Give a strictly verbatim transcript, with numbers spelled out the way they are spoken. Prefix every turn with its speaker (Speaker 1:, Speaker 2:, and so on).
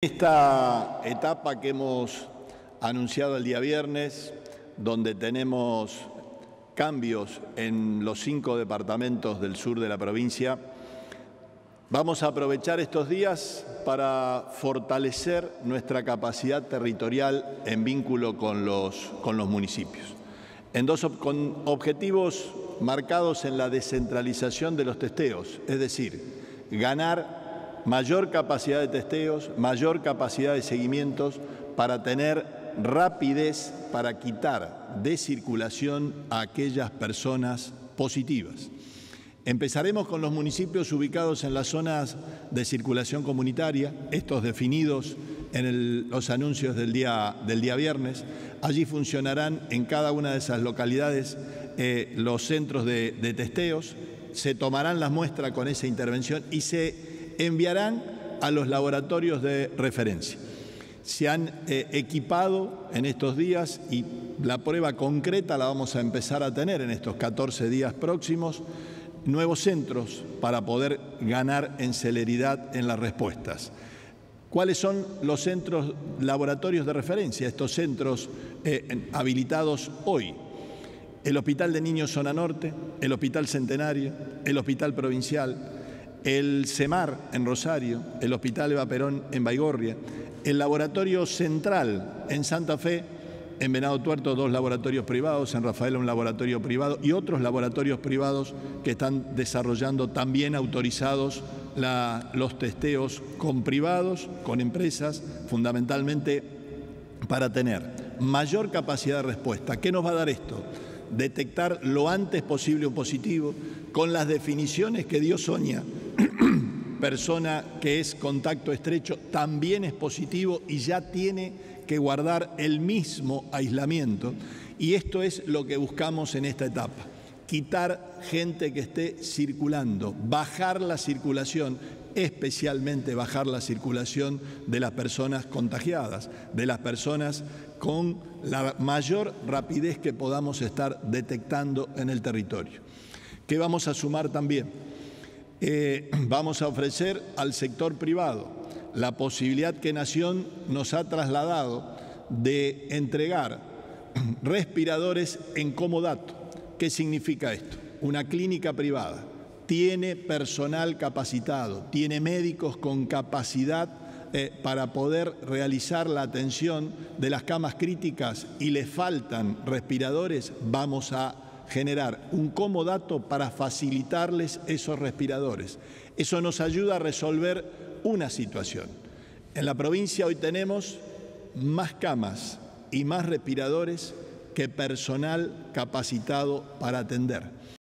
Speaker 1: Esta etapa que hemos anunciado el día viernes, donde tenemos cambios en los cinco departamentos del sur de la provincia, vamos a aprovechar estos días para fortalecer nuestra capacidad territorial en vínculo con los, con los municipios, en dos, con objetivos marcados en la descentralización de los testeos, es decir, ganar mayor capacidad de testeos, mayor capacidad de seguimientos para tener rapidez para quitar de circulación a aquellas personas positivas. Empezaremos con los municipios ubicados en las zonas de circulación comunitaria, estos definidos en el, los anuncios del día, del día viernes. Allí funcionarán en cada una de esas localidades eh, los centros de, de testeos, se tomarán las muestras con esa intervención y se enviarán a los laboratorios de referencia. Se han eh, equipado en estos días y la prueba concreta la vamos a empezar a tener en estos catorce días próximos, nuevos centros para poder ganar en celeridad en las respuestas. ¿Cuáles son los centros laboratorios de referencia? Estos centros eh, habilitados hoy. El Hospital de Niños Zona Norte, el Hospital Centenario, el Hospital Provincial, el CEMAR en Rosario, el Hospital Eva Perón en Baigorria, el Laboratorio Central en Santa Fe, en Venado Tuerto dos laboratorios privados, en Rafaela un laboratorio privado y otros laboratorios privados que están desarrollando también autorizados la, los testeos con privados, con empresas, fundamentalmente para tener mayor capacidad de respuesta. ¿Qué nos va a dar esto? Detectar lo antes posible un positivo con las definiciones que dio Sonia. Persona que es contacto estrecho también es positivo y ya tiene que guardar el mismo aislamiento. Y esto es lo que buscamos en esta etapa. Quitar gente que esté circulando, bajar la circulación, especialmente bajar la circulación de las personas contagiadas, de las personas con la mayor rapidez que podamos estar detectando en el territorio. ¿Qué vamos a sumar también? Eh, vamos a ofrecer al sector privado la posibilidad que Nación nos ha trasladado de entregar respiradores en comodato. ¿Qué significa esto? Una clínica privada tiene personal capacitado, tiene médicos con capacidad eh, para poder realizar la atención de las camas críticas y le faltan respiradores, vamos a generar un comodato para facilitarles esos respiradores. Eso nos ayuda a resolver una situación. En la provincia hoy tenemos más camas y más respiradores que personal capacitado para atender.